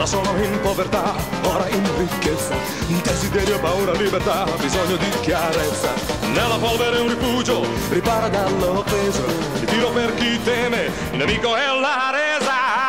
ora sono in povertà, ora in ricchezza, desiderio, paura, libertà, bisogno di chiarezza. Nella polvere un rifugio, ripara dall'offesa, ritiro per chi teme, il nemico è la resa.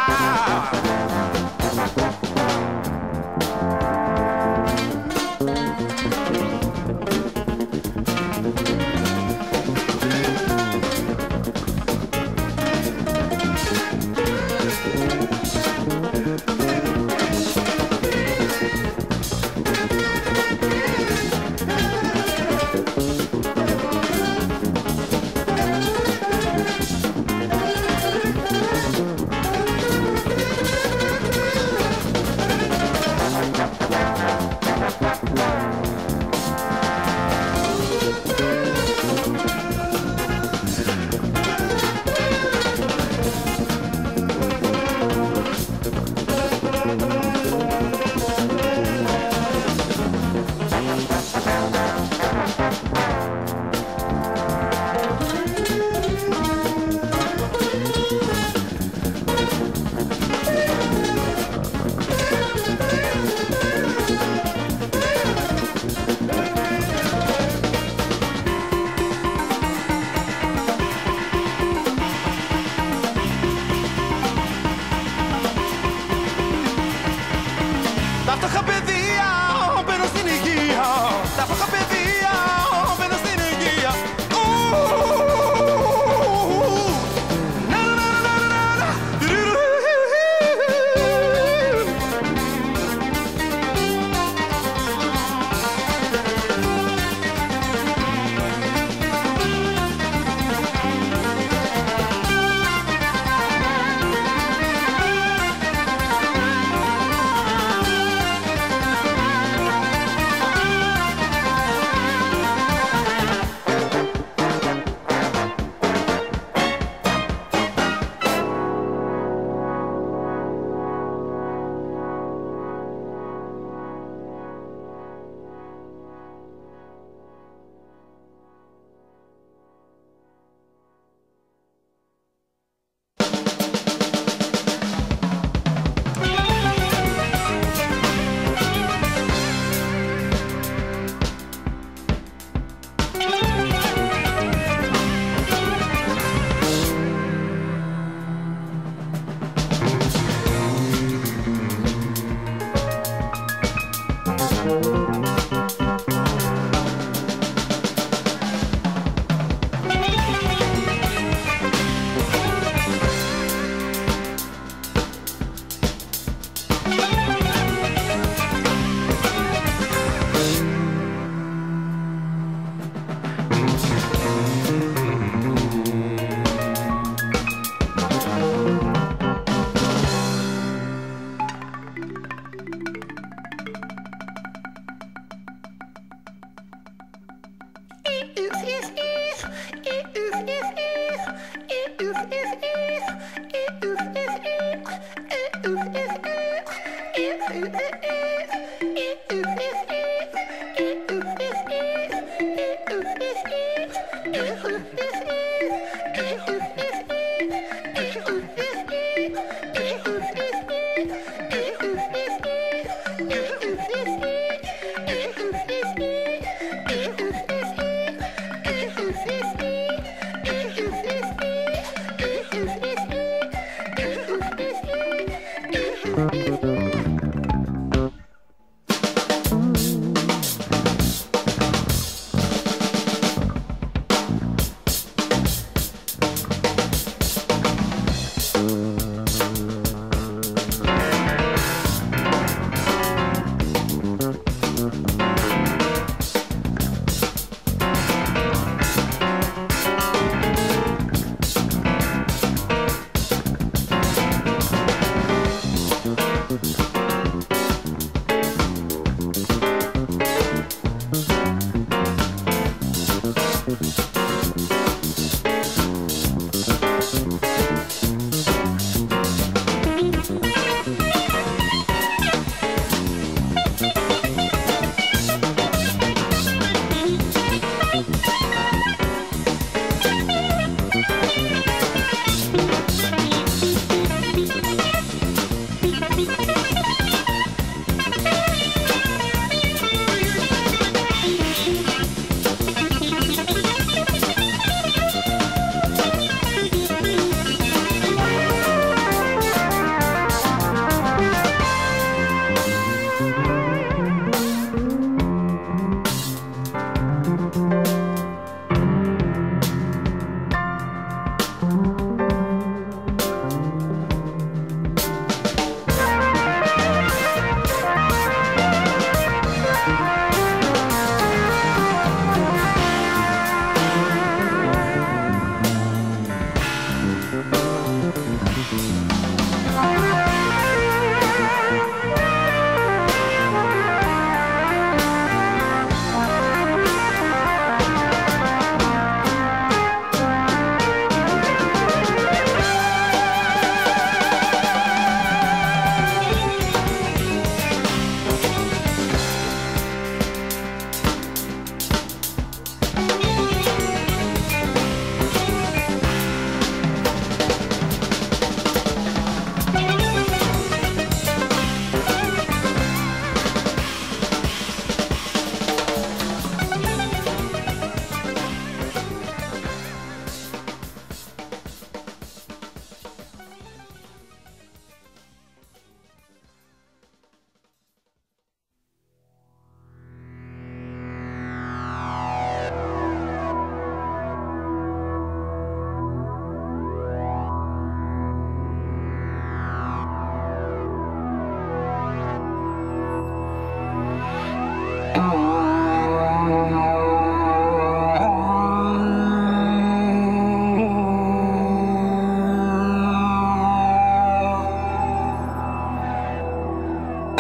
Τα φτωχά παιδεία μπαίνουν στην υγεία. Τα φτωχά παιδεία μπαίνουν στην υγεία.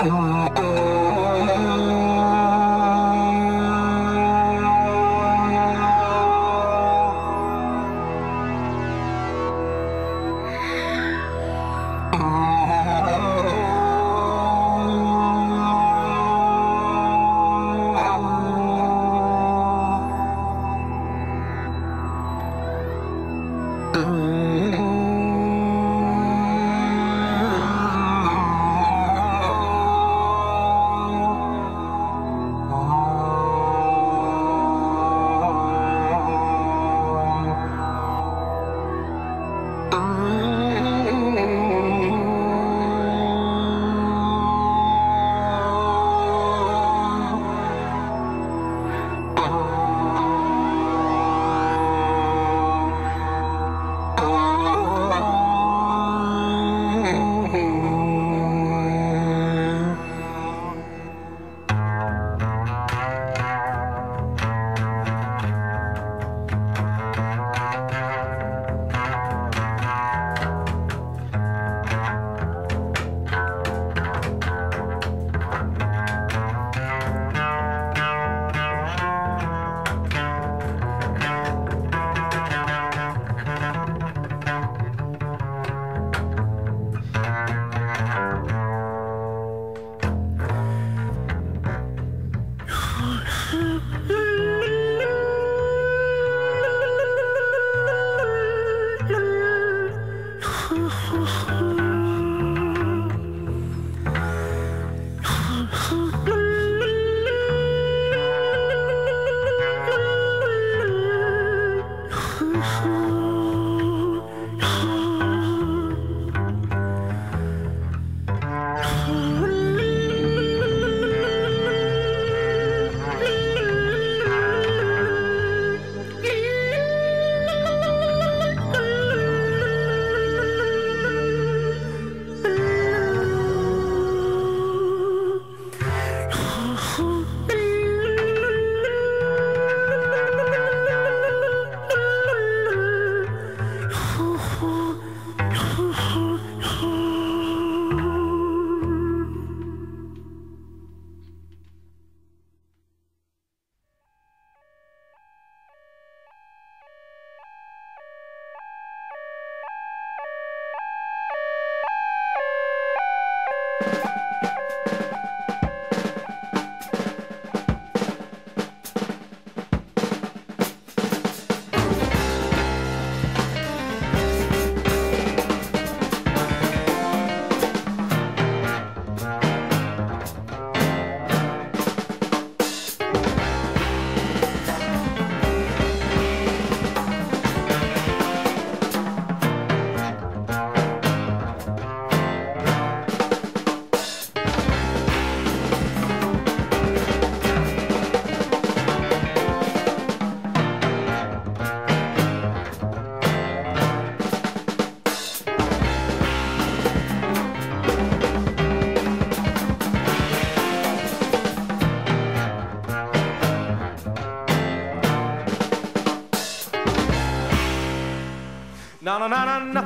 Na na na na na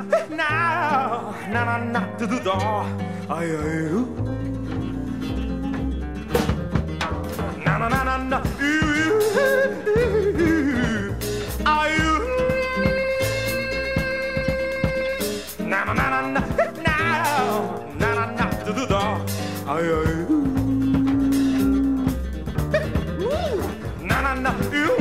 na na na na do do do ay ay na na na na na ay na na na na na na na na do do do ay ay na na na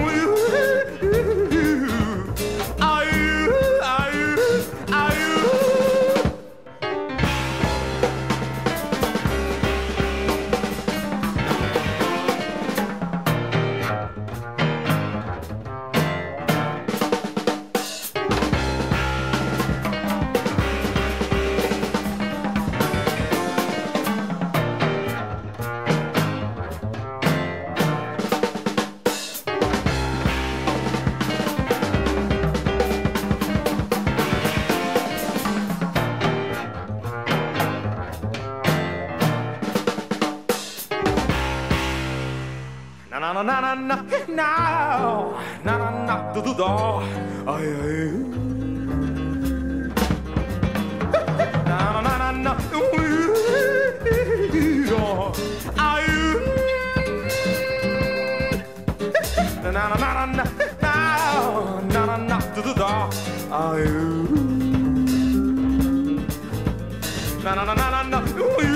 na na na na na na na na do do do ay ay na na na na na Na na na na na na.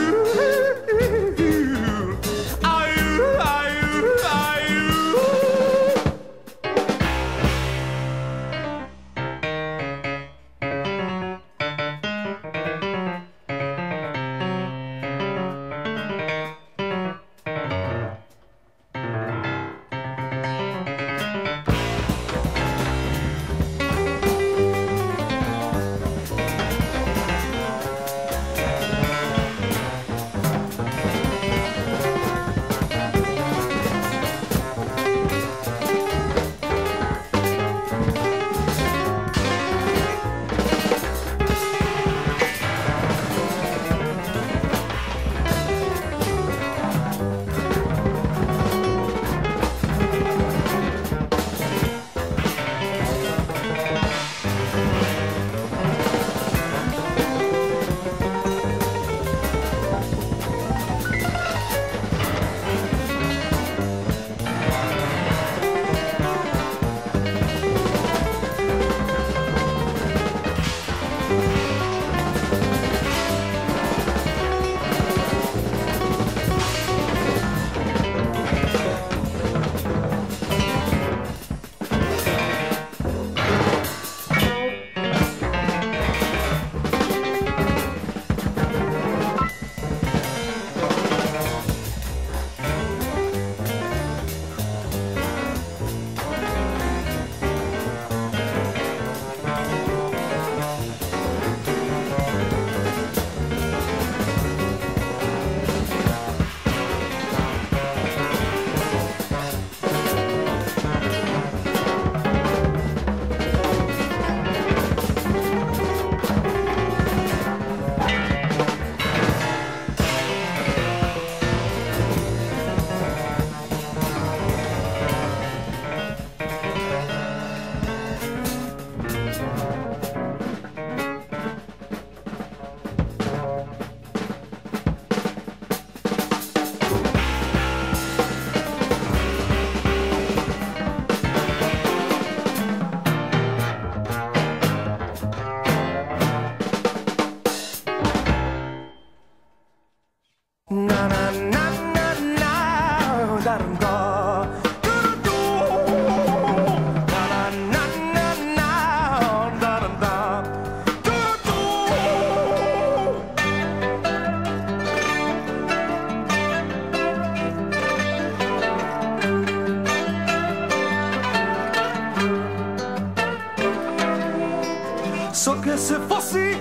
So che se fossi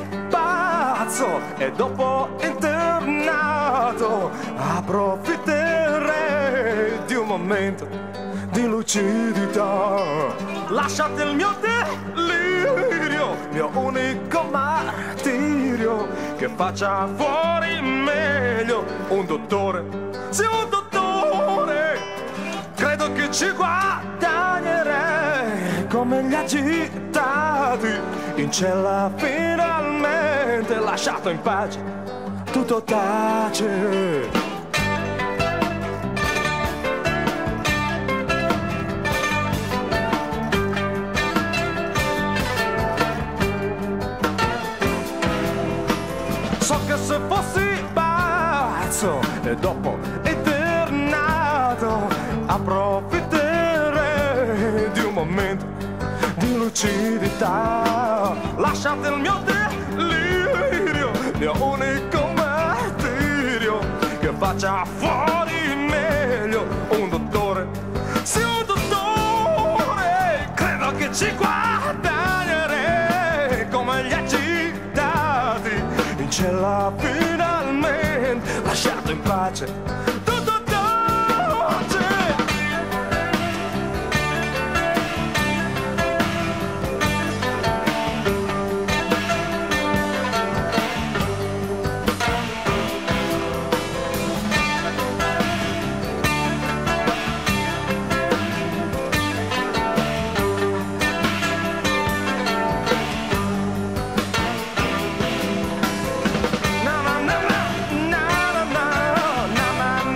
pazzo e dopo internato approfitterei di un momento di lucidità. Lasciate il mio delirio, mio unico martirio, che faccia fuori meglio un dottore, sì un dottore. Credo che ci guadagnerei come gli agitati in cella, finalmente lasciato in pace, tutto tace. So che se fossi pazzo e dopo internato approfitterei di un momento di lucidità. Lasciate il mio delirio, mio unico martirio, che faccia fuori meglio un dottore, sì un dottore. Credo che ci guadagnerei come gli agitati in cella, finalmente lasciato in pace, tutto tace. Na na na na na na na na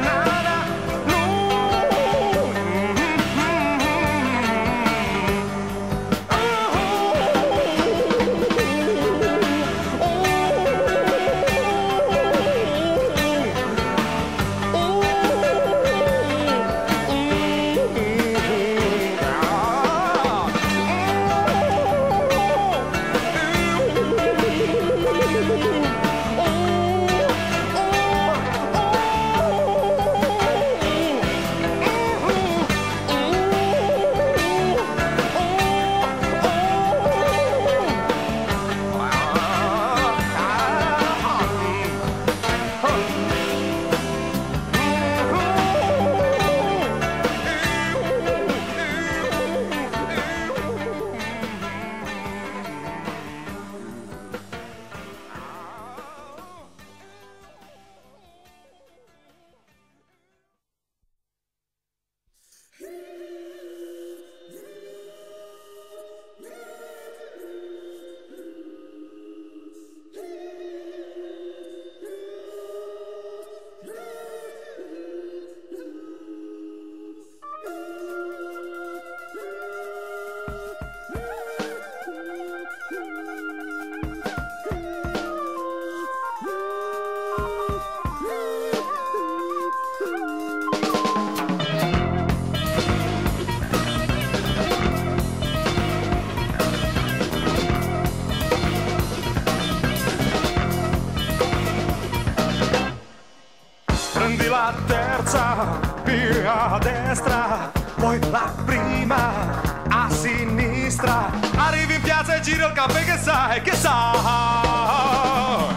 la terza via a destra, poi la prima a sinistra. Arrivi in piazza e giri il caffè, che sai, che sai.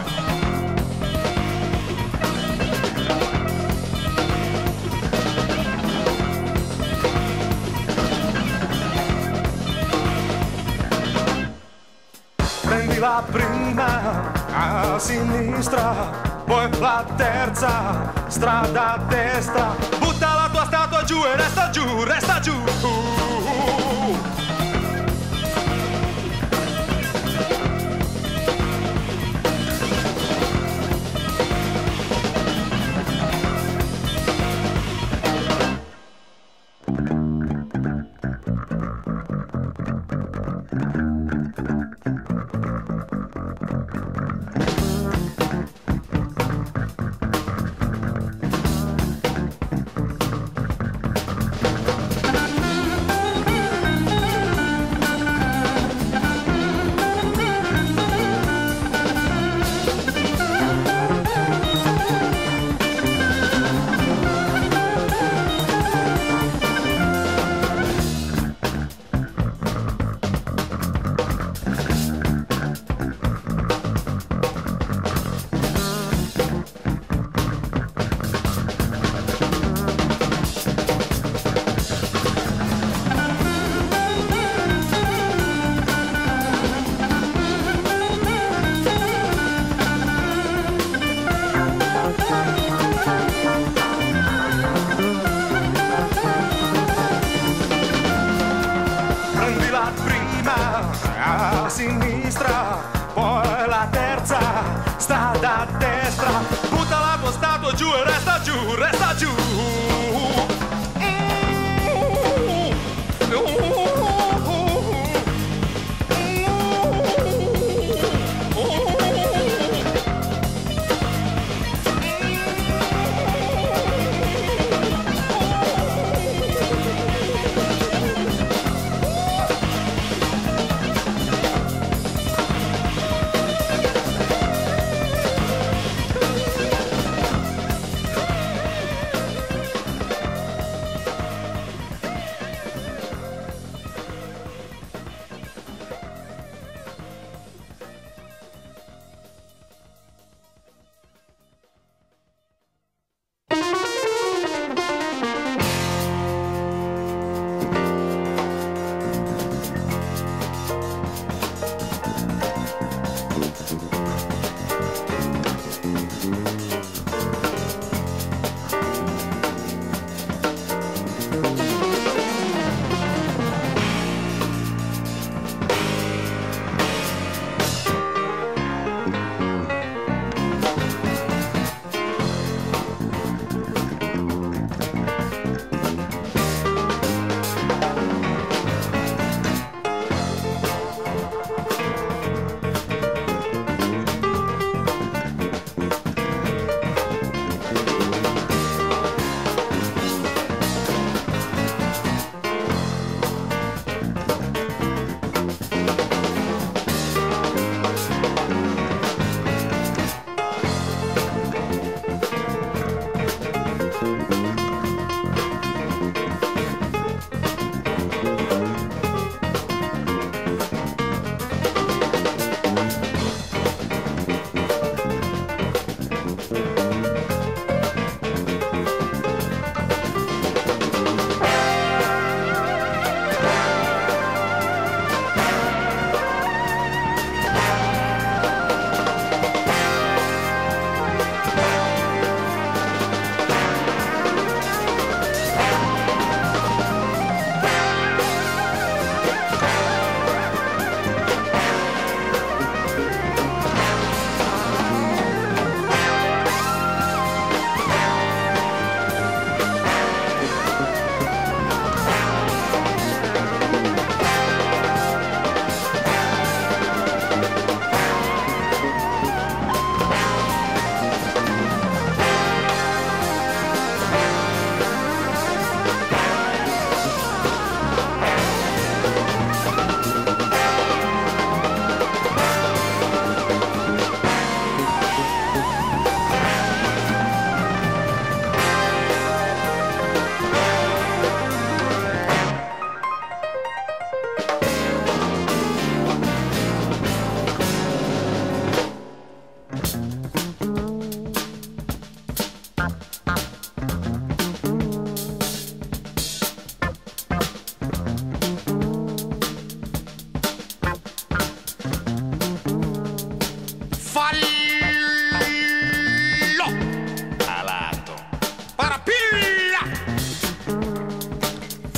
Prendi la prima a sinistra, poi la terza strada a destra. Butta la tua statua giù e resta giù, resta giù. A sinistra, poi la terza strada a destra. Butta la tua statua giù e resta giù, resta giù.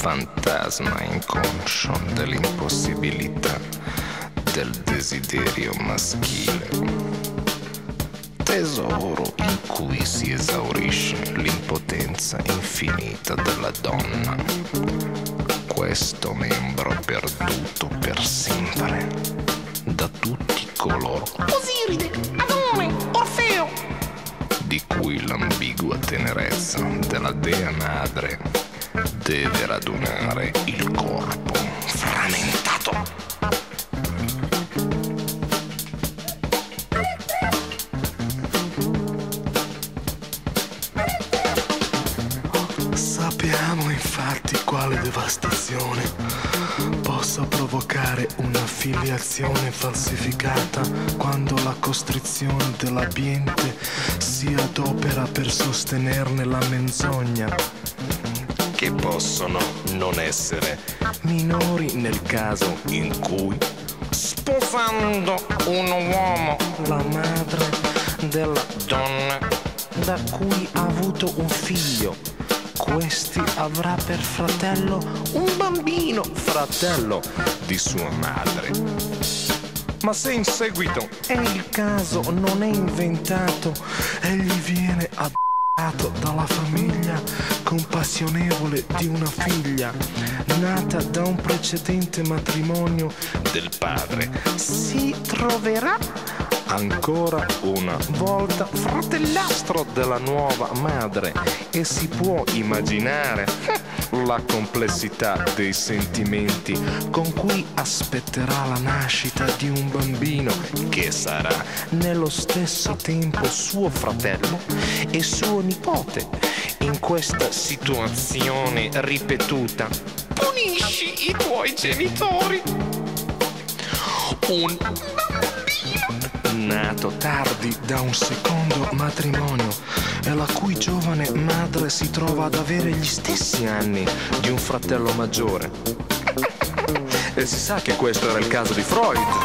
fantasma inconscio dell'impossibilità del desiderio maschile, tesoro in cui si esaurisce l'impotenza infinita della donna, questo membro perduto per sempre da tutti coloro Osiride, Adone, Orfeo, di cui l'ambigua tenerezza della dea madre deve radunare il corpo frammentato. Sappiamo infatti quale devastazione possa provocare una filiazione falsificata quando la costrizione dell'ambiente si adopera per sostenerne la menzogna, Che possono non essere minori nel caso in cui, sposando un uomo, la madre della donna da cui ha avuto un figlio, questi avrà per fratello un bambino, fratello di sua madre. Ma se in seguito il caso non è inventato, egli viene adottato dalla famiglia compassionevole di una figlia nata da un precedente matrimonio del padre, si troverà ancora una volta fratellastro della nuova madre, e si può immaginare la complessità dei sentimenti con cui aspetterà la nascita di un bambino che sarà nello stesso tempo suo fratello e suo nipote. In questa situazione ripetuta, punisci i tuoi genitori. Un nato tardi da un secondo matrimonio e la cui giovane madre si trova ad avere gli stessi anni di un fratello maggiore. E si sa che questo era il caso di Freud.